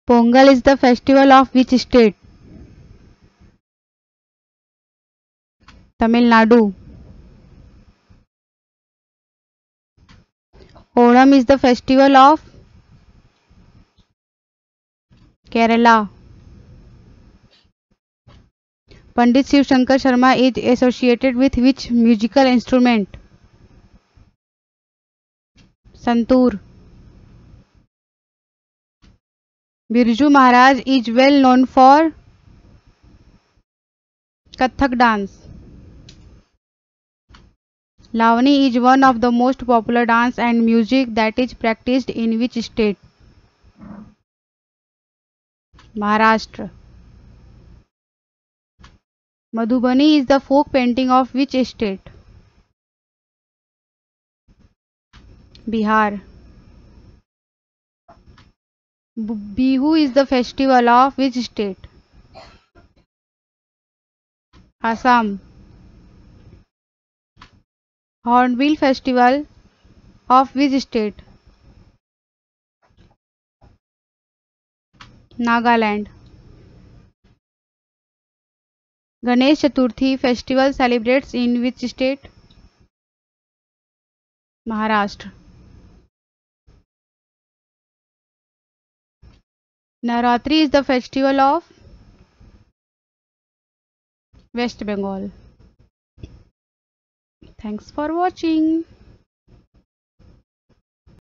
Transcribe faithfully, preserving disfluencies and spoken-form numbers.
Pongal is the festival of which state? Tamil Nadu. Onam is the festival of Kerala. Pandit Shiv Shankar Sharma is associated with which musical instrument? Santoor. Birju Maharaj is well known for Kathak dance. Lavani is one of the most popular dance and music that is practiced in which state? Maharashtra. Madhubani is the folk painting of which state? Bihar. Bihu is the festival of which state? Assam. Hornbill festival of which state? Nagaland. Ganesh Chaturthi festival celebrates in which state? Maharashtra. Navratri is the festival of West Bengal. Thanks for watching.